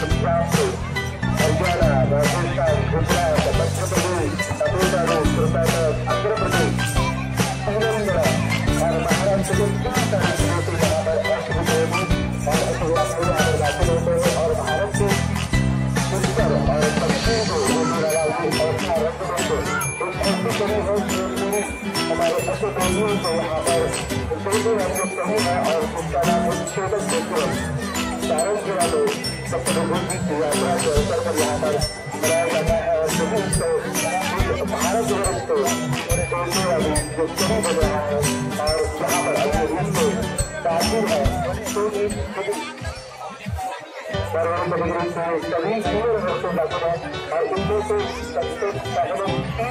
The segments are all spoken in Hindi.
पंजाब से हरियाणा, राजस्थान, गुजरात, मध्य प्रदेश, तमिलनाडु, कर्नाटक, आंध्र प्रदेश, तेलंगाना और महाराष्ट्र के 3 सारे जिलों से यहाँ पर अष्टविनायक और अष्टविनायक यहाँ पर दाखिल होते हैं और भारत के उत्तर और पश्चिम को होने वाला ये अवस्था रद्द एक ऐसी जगह है जो हमारे अष्टविनायकों को यहाँ पर उनके राज्य सही है और उनका नाम छेदक क्षेत्र सारण जिला में सप्तभूमि की यात्रा के अवसर पर यहाँ पर मनाया जाता है और सभी उसको भारत वर्ष को जोड़ने वाली जो सही जगह है और यहाँ पर अपने रूप में ताजुब है तो सभी तीनों रस्तों ताजुब है और इनमें से सबसे पहले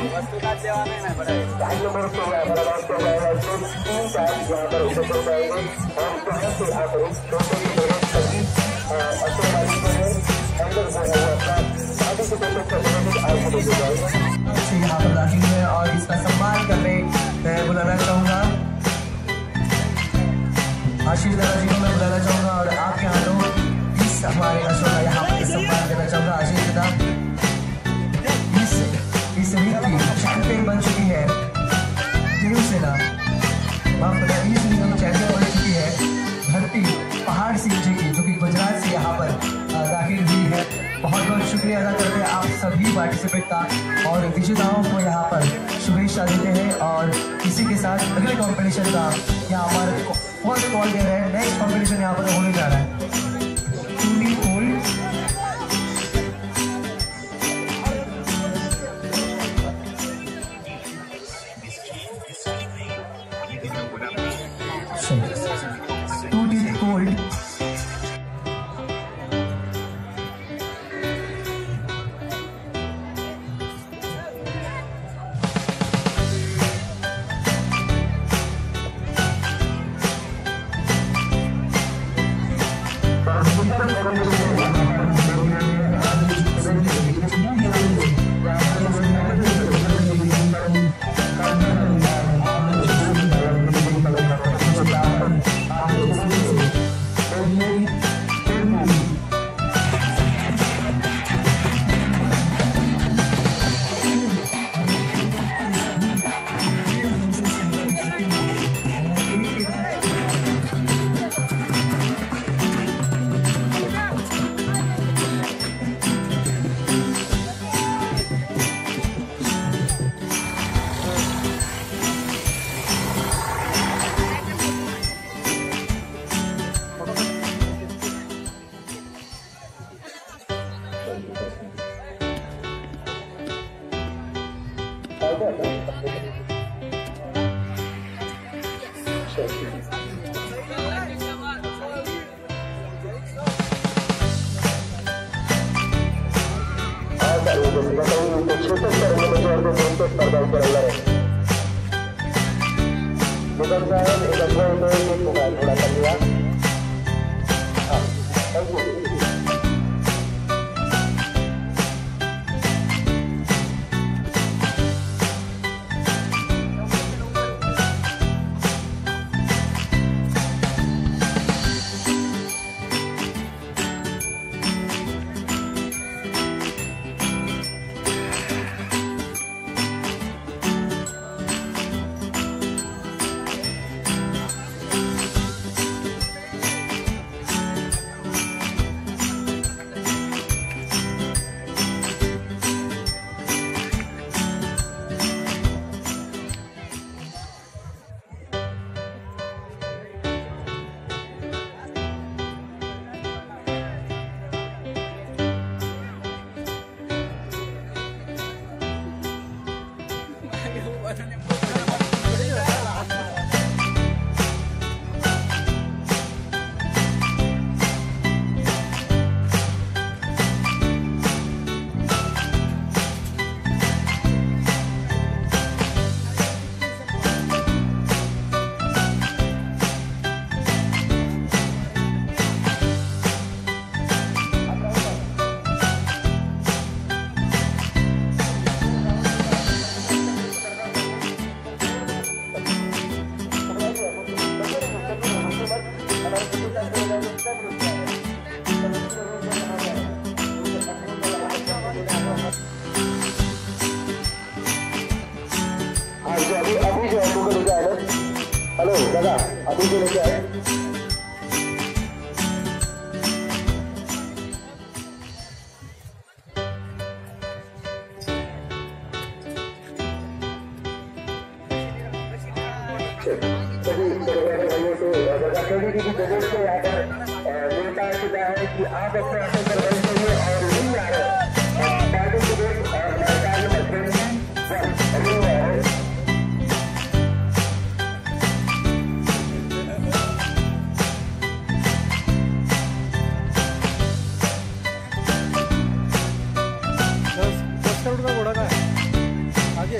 3 नंबर से यहाँ पर अनाउंस किया जाएगा जो 3 टाइम यहाँ पर उतर जाएंगे और यहाँ से आकर छोटे सभी अशोकवादी जो है अंदर जो है वो अपना शादी के तौर पर आगे लेके जाएंगे यहाँ पर दाखिल है और इसका सम्मान करने मैं बुलाना चाहूँगा आशीष दादा जी को मैं बुलाना चाहूँगा और आपके हाथों इस हमारे अशोक यहाँ पर सम्मान करना चाहूँगा। आशीष दादा इस लीग की चैंपियन बन चुकी है देवसेना, वहाँ पर इस लीग में चैंपियन बन चुकी है धरती पहाड़ सिंह जी की जो कि गुजरात से यहाँ पर दाखिल हुई है। बहुत बहुत शुक्रिया अदा करते हैं आप सभी पार्टिसिपेंट का और विजेताओं को यहाँ पर शुभेच्छा देते हैं और इसी के साथ अगले कंपटीशन का यहाँ हमारे फर्स्ट कॉल दे रहे हैं। नेक्स्ट कंपटीशन यहाँ पर होने जा रहा है टूली पोल जो अभी जो ऑटो को लेके आए ना, हेलो दादा, अभी जो लेके आए मिलता चुका है कि आप अपने ऑटो पर बैठ जाइए और नहीं आ रहे पार्टिसिपेट और सरकारी मशीन नहीं आ रहे। दस करोड़ का घोड़ा का है आगे।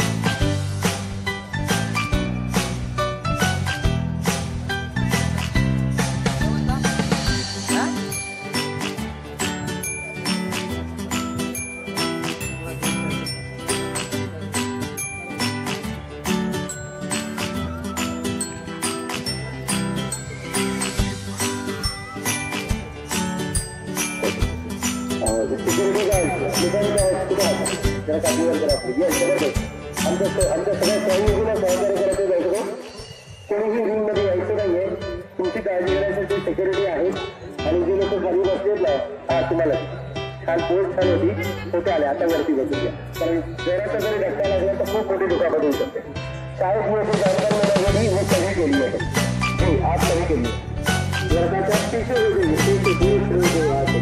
सिक्युरिटी गार्ड जरा काफी आमच्या सगळ्या सहयोगीला सहकार्य करायचं जायचं कोणीही रूममध्ये यायचं नाहीये, तुमची काळजी करायसाठी सिक्युरिटी आहे आणि जे लोक खाली बसलेत ना, हा तुम्हाला छान पोस्ट छान होती, फोटो आले, आता वरती बसून घ्या, कारण जराचा जरी धक्का लागला तर खूप मोठी दुखापत होऊ शकते। शाळेत मोठी जाणकार मुलांनी हे सगळी केली आहे, हे आज सगळी केली जराचा अतिशय वेगळी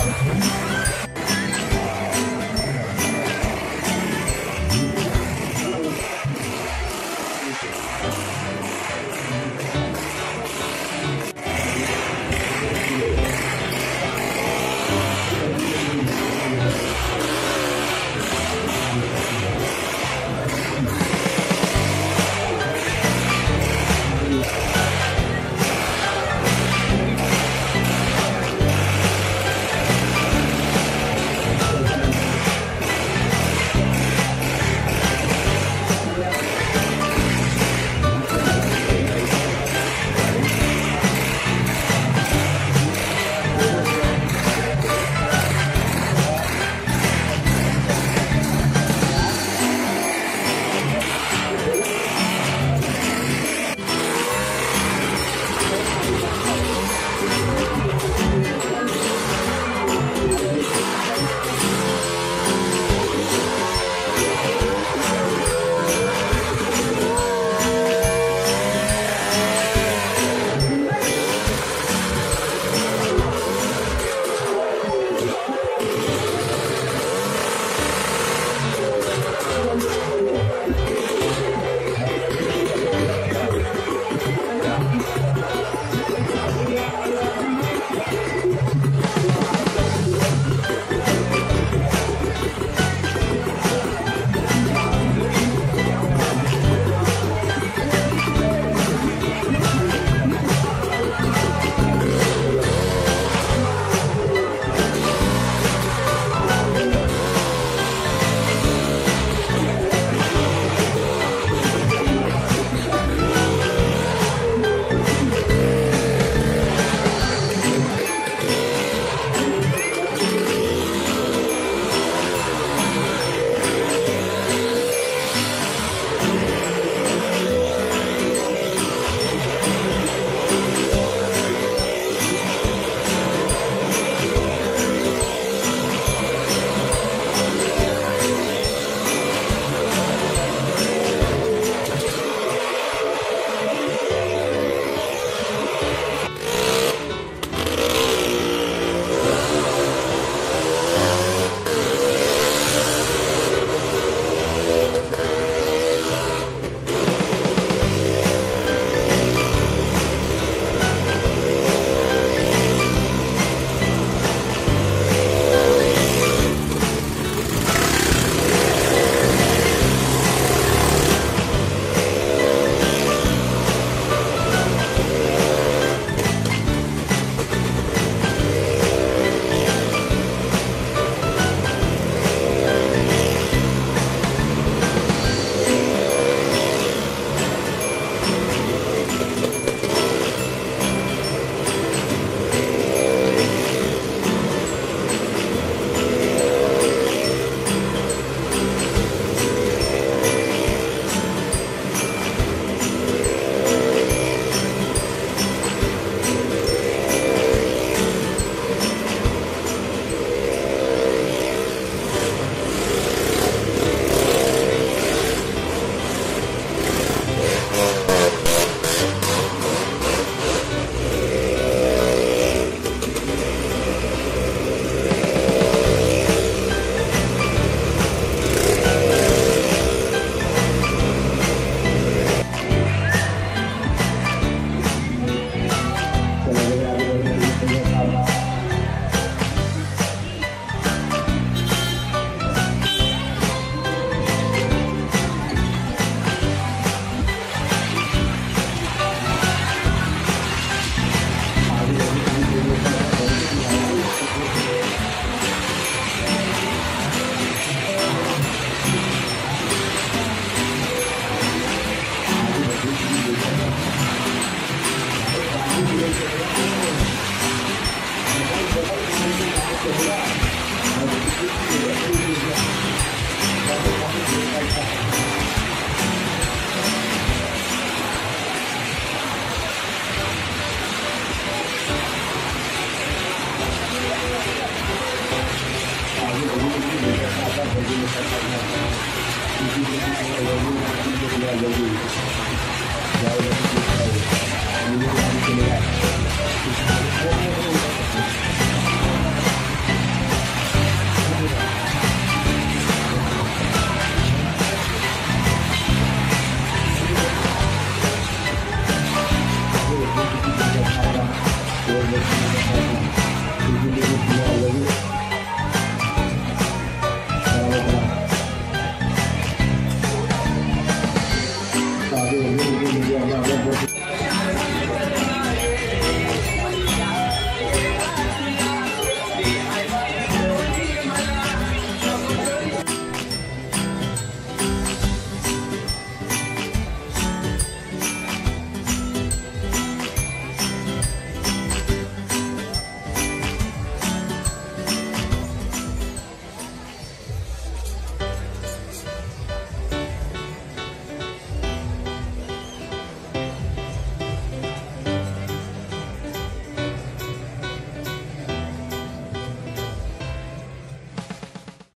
Jauh lebih